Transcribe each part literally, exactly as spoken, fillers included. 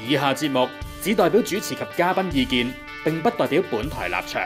以下節目只代表主持及嘉賓意見，並不代表本台立場。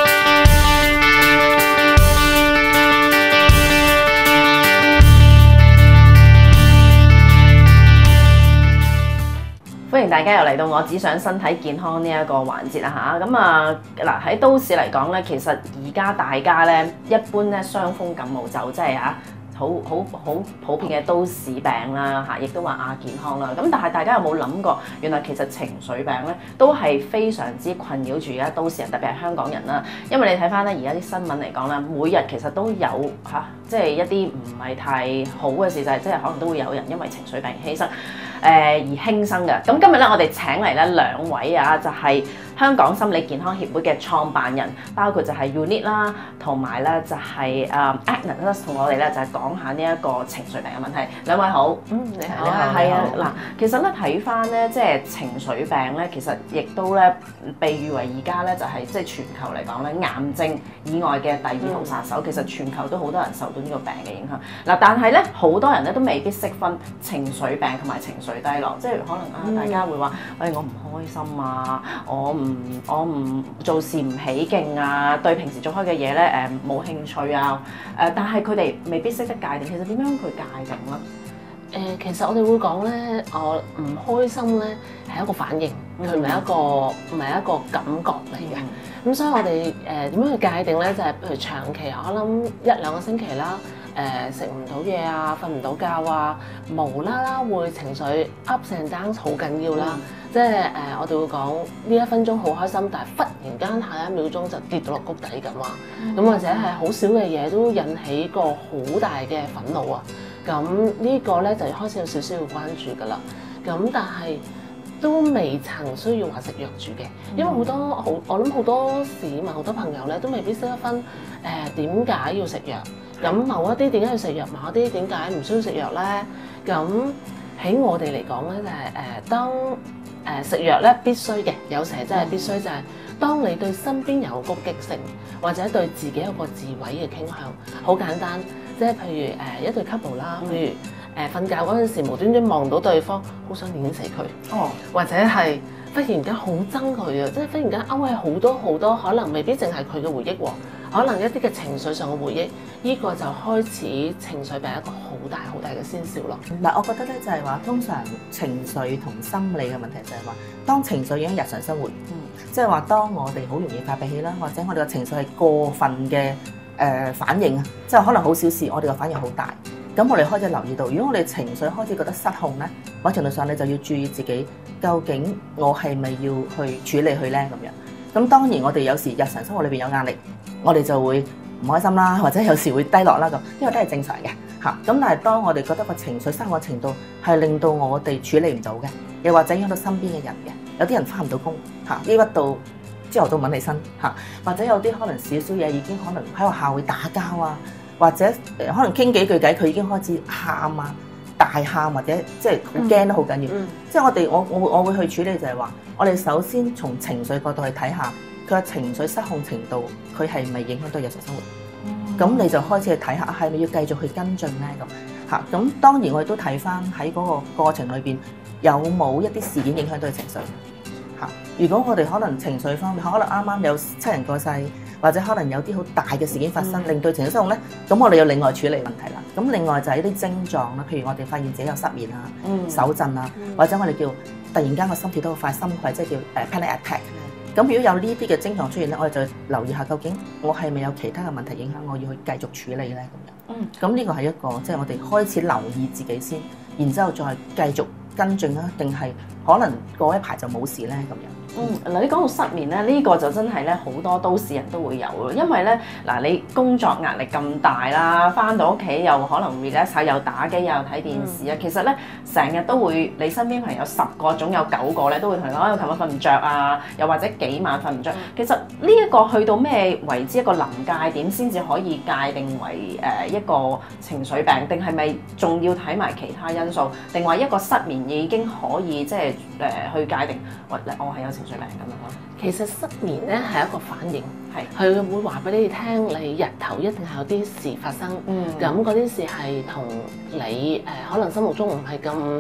歡迎大家又嚟到我只想身體健康呢一個環節啦嚇，咁啊嗱喺都市嚟講咧，其實而家大家咧一般咧傷風感冒就即係嚇好好好普遍嘅都市病啦嚇，亦都話亞健康啦。咁但係大家有冇諗過，原來其實情緒病咧都係非常之困擾住而家都市人，特別係香港人啦。因為你睇翻咧而家啲新聞嚟講啦，每日其實都有嚇，即係一啲唔係太好嘅事，就係即係可能都會有人因為情緒病犧牲。誒而輕生嘅，咁今日咧我哋請嚟咧兩位啊，就係、是、香港心理健康協會嘅創辦人，包括就係 Unit 啦，同埋咧就係誒 Agnes 同我哋咧就係講下呢一個情緒病嘅問題。兩位好， 嗯，你好， 你好，係啊，嗱，其實咧睇翻咧，即係情緒病咧，其實亦都咧被譽為而家咧就係即係全球嚟講咧癌症以外嘅第二號殺手。嗯、其實全球都好多人受到呢個病嘅影響。嗱，但係咧好多人咧都未必識分情緒病同埋情緒低落，即係可能啊，大家會話，誒、哎，我唔開心啊，我唔我唔做事唔起勁啊，對平時做開嘅嘢咧誒冇興趣啊，誒，但係佢哋未必識得界定，其實點樣去界定咧？ 誒、呃，其實我哋會講咧，我唔開心咧係一個反應，佢唔係一個唔係一個感覺嚟嘅。咁、嗯、所以我哋誒點樣去界定咧？就係、是、譬如長期，我諗一兩個星期啦。誒食唔到嘢啊，瞓唔到覺啊，無啦啦會情緒 ups and downs 好緊要啦，嗯、即係誒、呃、我哋會講呢一分鐘好開心，但係忽然間下一秒鐘就跌到落谷底咁啊，咁、嗯、或者係好少嘅嘢都引起個好大嘅憤怒啊，咁呢個咧就開始有少少要關注噶啦，咁但係都未曾需要話食藥住嘅，因為好多好我諗好多市民好多朋友咧都未必識得分誒點解要食藥。咁某一啲點解要食藥，某一啲點解唔需要食藥咧？咁喺我哋嚟講咧，就係、是、誒、呃、當誒食藥咧必須嘅，有時真係必須就係、是、當你對身邊有攻擊性，或者對自己有個自毀嘅傾向，好簡單，即係譬如誒、呃、一對 couple 啦，譬如誒瞓覺嗰陣時無端端望到對方，好想碾死佢，哦，或者係忽然間好憎佢啊，即係忽然間勾起好多好多可能未必淨係佢嘅回憶喎。可能一啲嘅情緒上嘅回憶，呢、這個就開始情緒病一個好大好大嘅先兆咯。 嗱，我覺得咧就係話，通常情緒同心理嘅問題就係話，當情緒影響日常生活，嗯，即係話當我哋好容易發脾氣啦，或者我哋嘅情緒係過分嘅誒、呃、反應啊，即係可能好小事，我哋嘅反應好大。咁我哋開始留意到，如果我哋情緒開始覺得失控咧，某程度上你就要注意自己，究竟我係咪要去處理佢咧咁樣。咁當然我哋有時日常生活裏邊有壓力，我哋就會唔開心啦，或者有時會低落啦咁，呢個都係正常嘅嚇。咁但係當我哋覺得個情緒失控嘅程度係令到我哋處理唔到嘅，又或者影響到身邊嘅人嘅，有啲人返唔到工嚇，抑鬱到朝頭早揾起身嚇，或者有啲可能少少嘢已經可能喺學校會打交啊，或者誒可能傾幾句偈佢已經開始喊啊，大喊或者即係好驚都好緊要。嗯嗯、即係我哋我我我會去處理就係話，我哋首先從情緒角度去睇下。佢嘅情緒失控程度，佢係咪影響到日常生活？咁、嗯、你就開始去睇下，係咪要繼續去跟進咧？咁嚇，咁當然我哋都睇翻喺嗰個過程裏邊，有冇一啲事件影響到佢情緒嚇？如果我哋可能情緒方面，可能啱啱有親人過世，或者可能有啲好大嘅事件發生，嗯、令到情緒失控咧，咁我哋要另外處理問題啦。咁另外就係啲症狀啦，譬如我哋發現自己有失眠啊、嗯、手震啊，嗯、或者我哋叫突然間個心跳得好快，心悸即係叫誒 panic attack。咁如果有呢啲嘅症狀出現咧，我哋就留意下究竟我係咪有其他嘅問題影響我要去繼續處理咧咁樣。嗯，咁呢個係一個即係、就是、我哋開始留意自己先，然之後再繼續跟進啦，定係可能過一排就冇事咧咁樣。嗯， 嗱，你講到失眠咧，呢、這個就真係咧好多都市人都會有咯，因為咧嗱，你工作壓力咁大啦，翻到屋企又可能 relax 下，又打機又睇電視啊，嗯、其實咧成日都會，你身邊朋友十個總有九個咧都會同你講，我琴日瞓唔着啊，又或者幾晚瞓唔着。嗯、其實呢一個去到咩為之一個臨界點先至可以界定為誒一個情緒病，定係咪仲要睇埋其他因素，定話一個失眠已經可以即係誒去界定，喂，我係有情緒病咁樣咯。 其實失眠咧係一個反應，係佢是會話俾你聽，你日頭一定係有啲事發生，咁嗰啲事係同你誒、呃、可能心目中唔係咁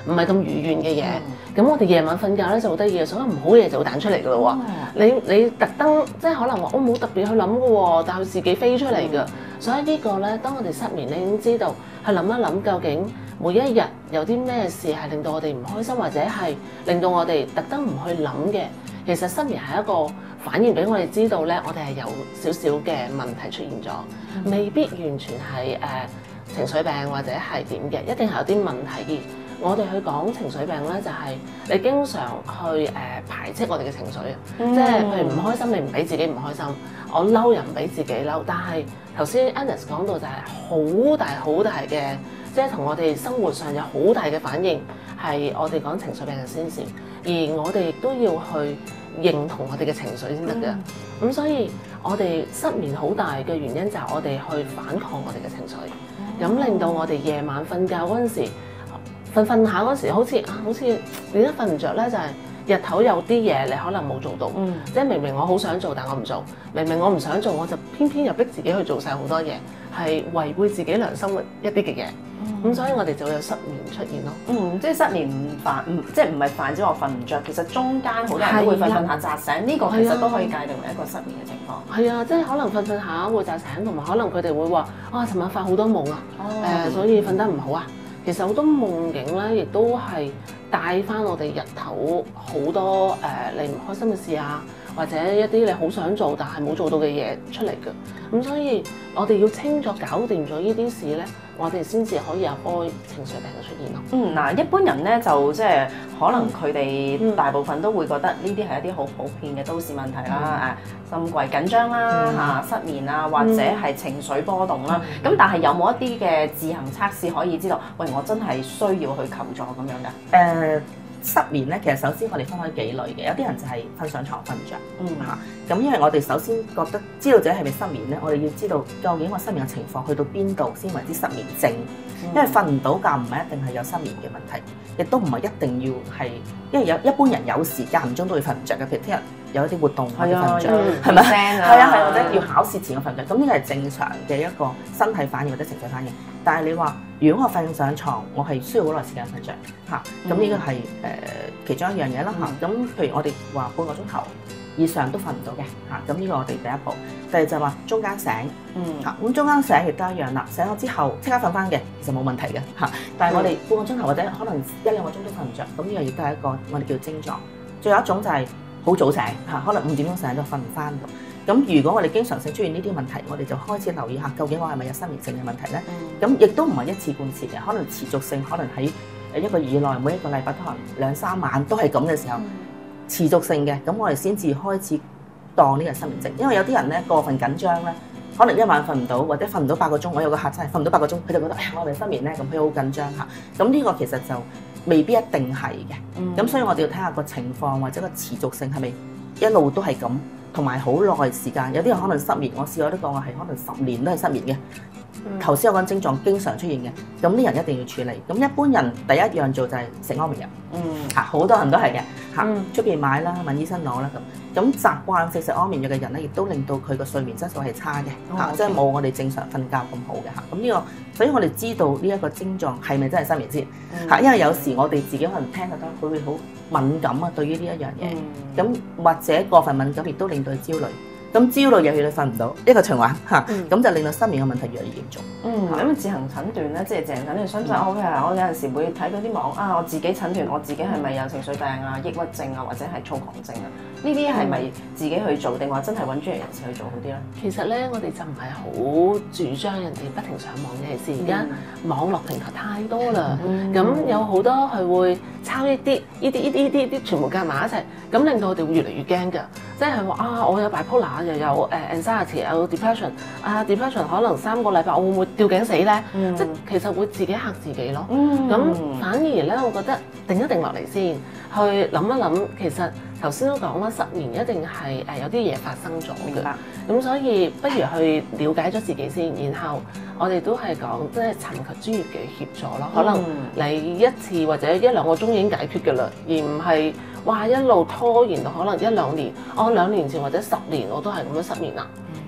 唔係咁如願嘅嘢。咁、嗯、我哋夜晚瞓覺咧就好得意嘅，所有唔好嘢就會彈出嚟㗎咯喎。你你特登即係可能話我冇特別去諗㗎喎，但係佢自己飛出嚟㗎。嗯、所以個呢個咧，當我哋失眠，你已經知道去諗一諗究竟每一日有啲咩事係令到我哋唔開心，或者係令到我哋特登唔去諗嘅。其實失眠係一個反應俾我哋知道咧，我哋係有少少嘅問題出現咗，嗯、未必完全係誒、呃、情緒病或者係點嘅，一定係有啲問題。我哋去講情緒病咧，就係、是、你經常去誒、呃、排斥我哋嘅情緒，嗯、即係譬如唔開心，你唔俾自己唔開心；我嬲人唔俾自己嬲。但係頭先 Agnes 講到就係好大好大嘅，即係同我哋生活上有好大嘅反應，係我哋講情緒病嘅先兆，而我哋亦都要去認同我哋嘅情緒先得嘅。咁、嗯、所以我哋失眠好大嘅原因就係我哋去反抗我哋嘅情緒，咁、嗯、令到我哋夜晚瞓覺嗰陣時。瞓瞓下嗰時好似啊，好似點解瞓唔着咧？就係、是、日頭有啲嘢你可能冇做到，嗯、即係明明我好想做，但我唔做；明明我唔想做，我就偏偏又逼自己去做晒好多嘢，係違背自己良心嘅一啲嘅嘢。咁、嗯、所以我哋就會有失眠出現咯。 嗯，即係失眠唔煩，唔即係唔係煩，只係我瞓唔着。其實中間好多人都會瞓瞓下扎醒，呢、這個其實都可以界定為一個失眠嘅情況。係啊，即係可能瞓瞓下會扎醒，同埋可能佢哋會話啊，尋晚發好多夢啊，誒、哦呃，所以瞓得唔好啊。其實好多夢境咧，亦都係帶翻我哋日頭好多誒、呃、你唔開心嘅事啊，或者一啲你好想做但係冇做到嘅嘢出嚟嘅。咁所以我哋要清咗搞掂咗呢啲事咧，我哋先至可以有開情緒病嘅出現咯。 嗯，嗱，一般人咧就即係可能佢哋大部分都會覺得呢啲係一啲好普遍嘅都市問題啦，誒、嗯，心悸緊張啦，嚇、嗯、失眠啊，或者係情緒波動啦。咁、嗯、但係有冇一啲嘅自行測試可以知道，喂，我真係需要去求助咁樣㗎？誒、 呃。失眠咧，其實首先我哋分開幾類嘅，有啲人就係瞓上床瞓唔着，嗯嚇。咁因為我哋首先覺得知道自己係咪失眠咧，我哋要知道究竟我失眠嘅情況去到邊度先為之失眠症。嗯、因為瞓唔到覺唔係一定係有失眠嘅問題，亦都唔係一定要係，因為有一般人有時間唔中都會瞓唔着嘅，譬如聽日有一啲活動我哋瞓唔着，係咪？係啊係，或者要考試前我瞓唔着，咁呢個係正常嘅一個身體反應或者情緒反應。但係你話，如果我瞓上床，我係需要好耐時間瞓着，嚇，咁呢個係誒、呃、其中一樣嘢啦嚇。咁、嗯、譬如我哋話半個鐘頭以上都瞓唔到嘅嚇，咁呢個我哋第一步。第二就係話中間醒，嚇，咁中間醒亦都一樣啦。醒咗之後即刻瞓翻嘅，其實冇問題嘅嚇。但係我哋半個鐘頭或者可能一兩個鐘都瞓唔着，咁呢個亦都係一個我哋叫症狀。最後一種就係好早醒嚇，可能五點鐘醒都瞓唔翻咁。咁如果我哋經常性出現呢啲問題，我哋就開始留意下，究竟我係咪有失眠症嘅問題咧？咁亦都唔係一次半次嘅，可能持續性，可能喺誒一個月以內，每一個禮拜可能兩三晚都係咁嘅時候，嗯、持續性嘅，咁我哋先至開始當呢個失眠症。因為有啲人咧過分緊張咧，可能一晚瞓唔到，或者瞓唔到八個鐘。我有個客真係瞓唔到八個鐘，佢就覺得哎呀，我係咪失眠咧？咁佢好緊張嚇。咁呢個其實就未必一定係嘅。咁、嗯、所以我哋要睇下個情況或者個持續性係咪一路都係咁。同埋好耐時間，有啲人可能失眠，我試過都講話係可能十年都係失眠嘅。頭先我講症狀經常出現嘅，咁啲人一定要處理。咁一般人第一樣做就係食安眠藥。嗯，嚇好多人都係嘅，嚇出邊買啦，問醫生攞啦咁。咁習慣食食安眠藥嘅人咧，亦都令到佢個睡眠質素係差嘅，嚇、哦，即係冇我哋正常瞓覺咁好嘅嚇。咁呢、這個，所以我哋知道呢一個症狀係咪真係失眠先嚇？嗯、因為有時我哋自己可能聽得多，佢會好敏感啊，對於呢一樣嘢。咁、嗯、或者過分敏感，亦都令到佢焦慮。咁焦慮又越嚟瞓唔到，一個循環嚇，咁、嗯、就令到失眠嘅問題越嚟越嚴重。 嗯，咁自行診斷咧，即係自行診斷，想唔想？我譬如我有陣時會睇到啲網啊，我自己診斷我自己係咪有情緒病啊、抑鬱症啊，或者係躁狂症啊？呢啲係咪自己去做，定話真係揾專業人士去做好啲咧？ 其實咧，我哋就唔係好主張人哋不停上網嘅，其實而家網絡平台太多啦。咁、嗯、有好多係會抄一啲、呢啲、呢啲、呢啲，全部加埋一齊，咁令到我哋會越嚟越驚㗎。即係話啊，我有 bipolar 又有誒 anxiety 有 depression 啊 depression 可能三個禮拜我會唔會吊頸死咧？嗯、即係其實會自己嚇自己咯。咁、嗯、反而咧，我覺得定一定落嚟先，去諗一諗。其實頭先都講啦，失眠一定係誒有啲嘢發生咗嘅。咁所以不如去了解咗自己先，然後我哋都係講即係尋求專業嘅協助咯。可能你一次或者一兩個鐘已經解決㗎啦，而唔係哇一路拖延到可能一兩年。我兩年前或者十年我都係咁樣失眠啦。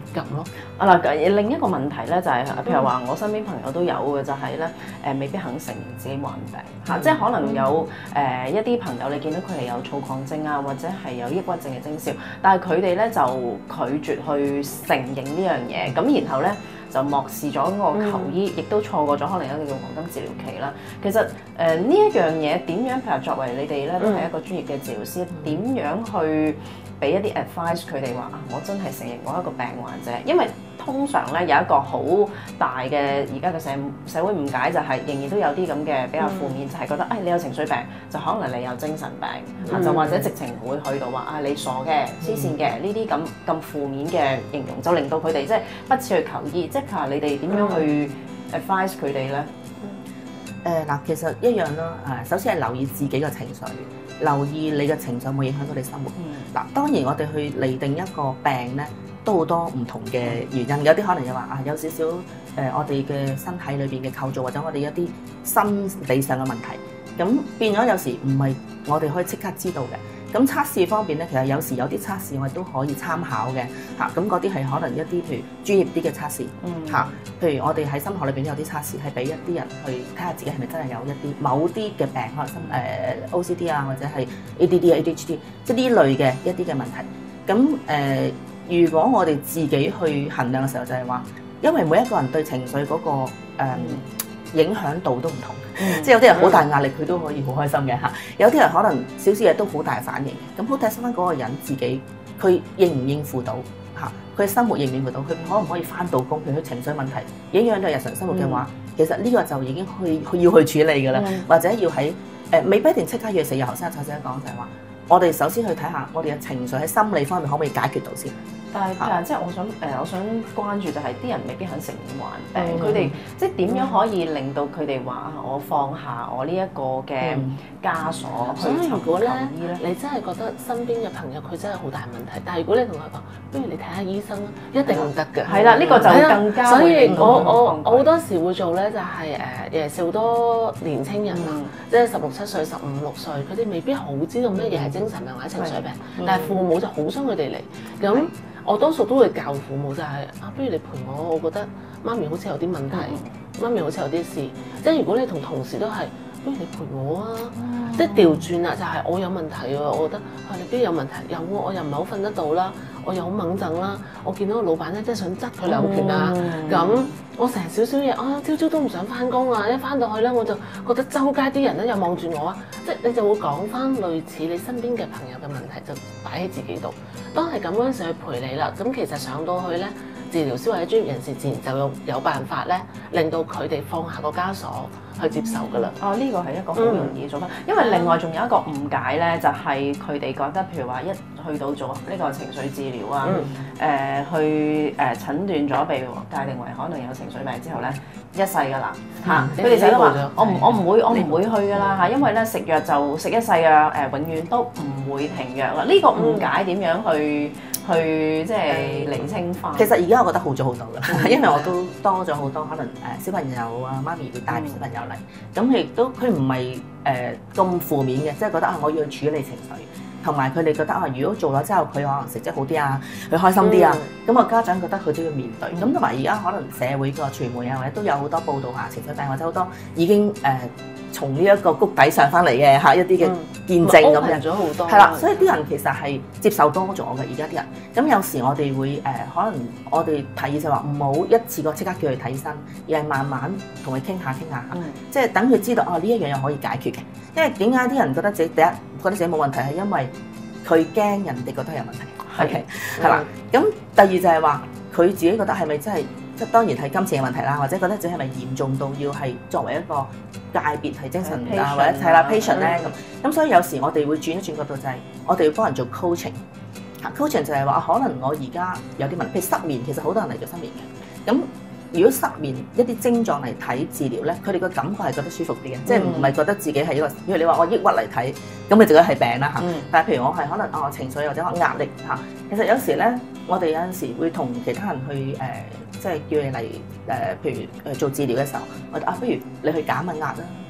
咁咯。 啊嗱，另一個問題咧就係、是，譬如話我身邊朋友都有嘅，就係咧誒，未必肯承認自己患病嚇，嗯、即係可能有誒、呃、一啲朋友你見到佢哋有躁狂症啊，或者係有抑鬱症嘅徵兆，但係佢哋咧就拒絕去承認呢樣嘢，咁然後咧就漠視咗個求醫，亦、嗯、都錯過咗可能一個叫黃金治療期啦。其實誒呢、呃、一樣嘢點樣？譬如作為你哋咧都係一個專業嘅治療師，點、嗯、樣去俾一啲 advice 佢哋話啊，我真係承認我一個病患者，因為通常咧有一個好大嘅而家嘅社社會誤解就係、是、仍然都有啲咁嘅比較負面，嗯、就係覺得誒、哎、你有情緒病就可能你有精神病，嗯、就或者直情會去到話啊你傻嘅、黐線嘅呢啲咁咁負面嘅形容，就令到佢哋即係不似去求醫。即係話你哋點樣去 advice 佢哋咧？ 誒嗱，其實一樣咯。誒，首先係留意自己嘅情緒，留意你嘅情緒有冇影響到你生活。嗱、嗯，當然我哋去釐定一個病咧，都好多唔同嘅原因。有啲可能又話啊，有少少誒、呃，我哋嘅身體裏邊嘅構造，或者我哋一啲心理上嘅問題，咁變咗有時唔係我哋可以即刻知道嘅。咁測試方面咧，其實有時有啲測試我哋都可以參考嘅嚇。咁嗰啲係可能一啲譬如專業啲嘅測試嚇。嗯、譬如我哋喺心學裏邊都有啲測試，係俾一啲人去睇下自己係咪真係有一啲某啲嘅病，可能心誒、呃、O C D 啊，或者係 A D D 啊、A D H D， 即係呢類嘅一啲嘅問題。咁誒、呃，如果我哋自己去衡量嘅時候，就係話，因為每一個人對情緒嗰、那個、呃嗯、影響度都唔同。嗯、即係有啲人好大壓力，佢都可以好開心嘅嚇；有啲人可能少少嘢都好大反應嘅。咁好睇翻嗰個人自己，佢應唔應付到嚇？佢生活應唔應付到？佢可唔可以翻到工？譬如佢情緒問題影響到日常生活嘅話，嗯、其實呢個就已經去要去處理㗎啦，嗯、或者要喺誒、呃、未必一定即刻要食藥。頭先蔡小姐講就係話，我哋首先去睇下我哋嘅情緒喺心理方面可唔可以解決到先。 但係誒，啊、即係我想誒、呃，我想關注就係啲人未必肯承認患病，佢哋、嗯、即係點樣可以令到佢哋話我放下我呢一個嘅枷鎖去尋求醫咧？ 你真係覺得身邊嘅朋友佢真係好大問題，但係如果你同佢講，不如你睇下醫生啦，一定唔得嘅。係啦， 呢、呢個就更加所以我我我好多時會做咧，就係誒尤其是好多年青人啊，嗯、即係十六七歲、十五六歲，佢哋未必好知道咩嘢係精神病或者情緒病，嗯、但係父母就好想佢哋嚟咁。嗯我多數都會教父母就係、是、啊，不如你陪我，我覺得媽咪好似有啲問題，嗯、媽咪好似有啲事。即係如果你同同事都係，不如你陪我啊，嗯、即係調轉啦，就係、是、我有問題喎，我覺得啊你邊有問題？有喎，我又唔係好瞓得到啦，我又好掹震啦，我見到個老闆咧，真係想執佢兩拳啊，咁、嗯、我成少少嘢啊，朝朝都唔想翻工啊，一翻到去咧我就覺得周街啲人咧又望住我啊，即係你就會講翻類似你身邊嘅朋友嘅問題，就擺喺自己度。當係咁嗰陣時去陪你啦，咁其實上到去咧，治療師或者專業人士自然就有有辦法咧，令到佢哋放下個枷鎖去接受噶啦。 哦，呢個係一個好容易做法，嗯、因為另外仲有一個誤解咧，就係佢哋覺得譬如話一去到做呢個情緒治療啊，誒、嗯呃、去誒診斷咗被界定為可能有情緒病之後咧，一世噶啦嚇，佢哋成日都話我唔我唔會我唔會去噶啦嚇，因為咧食藥就食一世啊，誒永遠都唔會停藥啦。呢、呢個誤解點樣去？去即係釐清翻。其實而家我覺得好咗好多㗎，因為我都多咗好多可能誒小朋友啊，媽咪會帶小朋友嚟，咁佢亦都佢唔係誒咁負面嘅，即係覺得啊我要去處理情緒，同埋佢哋覺得啊如果做咗之後佢可能成績好啲啊，佢開心啲啊，咁個、嗯、家長覺得佢都要面對，咁同埋而家可能社會個傳媒啊或者都有好多報道下情緒病或者好多已經誒。呃從呢一個谷底上翻嚟嘅嚇一啲嘅見證咁樣，咗好多係啦，所以啲人其實係接受多咗嘅而家啲人。咁有時我哋會誒、呃，可能我哋提議就話唔好一次過即刻叫佢睇醫生，而係慢慢同佢傾下傾下，嗯、即係等佢知道哦呢一樣嘢可以解決嘅。因為點解啲人覺得自己第一覺得自己冇問題係因為佢驚人哋覺得係有問題。OK 係啦。咁第二就係話佢自己覺得係咪真係？即當然係金錢嘅問題啦，或者覺得自己係咪嚴重到要係作為一個界別係精神啊，或者係啦 patient 咧咁，咁所以有時我哋會轉一轉角度，就係我哋要幫人做 coaching，嚇 coaching 就係話可能我而家有啲問題，譬如失眠，其實好多人嚟做失眠嘅，咁如果失眠一啲症狀嚟睇治療咧，佢哋個感覺係覺得舒服啲嘅，即係唔係覺得自己係一個，譬如你話我抑鬱嚟睇，咁你就覺得係病啦嚇，嗯、但係譬如我係可能哦情緒或者我壓力嚇，其實有時咧我哋有陣時會同其他人去誒。呃即係叫你嚟誒，譬如誒做治療嘅時候，我哋啊，不如你去減下壓啦，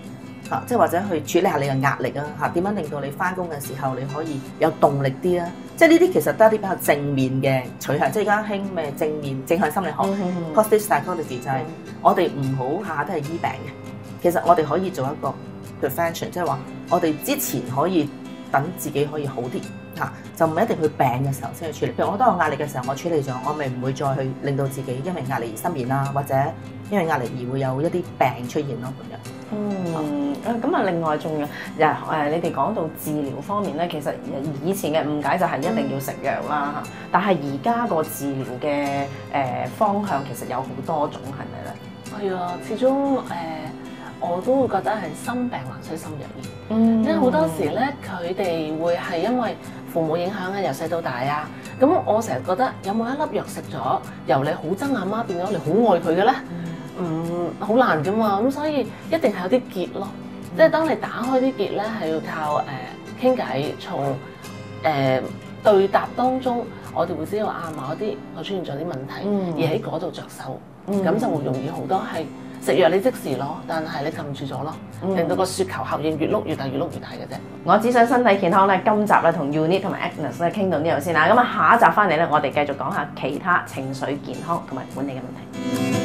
嚇，即係或者去處理下你嘅壓力啊嚇，點樣令到你翻工嘅時候你可以有動力啲啊？即係呢啲其實都係啲比較正面嘅取向，即係而家興咩正面正向心理學 （positive psychology） 就係我哋唔好下下都係醫病嘅，其實我哋可以做一個 prevention， 即係話我哋之前可以等自己可以好啲。嚇，就唔係一定去病嘅時候先去處理。譬如我當我壓力嘅時候，我處理咗，我咪唔會再去令到自己因為壓力而失眠啦，或者因為壓力而會有一啲病出現咯咁樣。 嗯，咁啊，另外仲有誒誒，你哋講到治療方面咧，其實以前嘅誤解就係一定要食藥啦嚇，但係而家個治療嘅誒方向其實有好多種，係咪咧？ 係啊，始終誒、呃、我都會覺得係心病還需心藥醫。 嗯， 因為好多時咧，佢哋會係因為父母影響啊，由細到大啊。咁我成日覺得有冇一粒藥食咗，由你好憎阿媽變咗你好愛佢嘅咧？嗯，好難㗎嘛。咁所以一定係有啲結咯。嗯、即係當你打開啲結咧，係要靠誒傾偈，從誒、呃、對答當中，我哋會知道啊某一啲我出現咗啲問題，嗯、而喺嗰度着手，咁、嗯、就會容易好多。係食藥你即時攞，但係你撳住咗咯，嗯、令到個雪球效應越碌越大，越碌越大嘅啫。 我只想身體健康咧，今集咧同 Eunice 同埋 Agnes 咧傾到呢度先啦。咁啊，下一集翻嚟咧，我哋繼續講下其他情緒健康同埋管理嘅問題。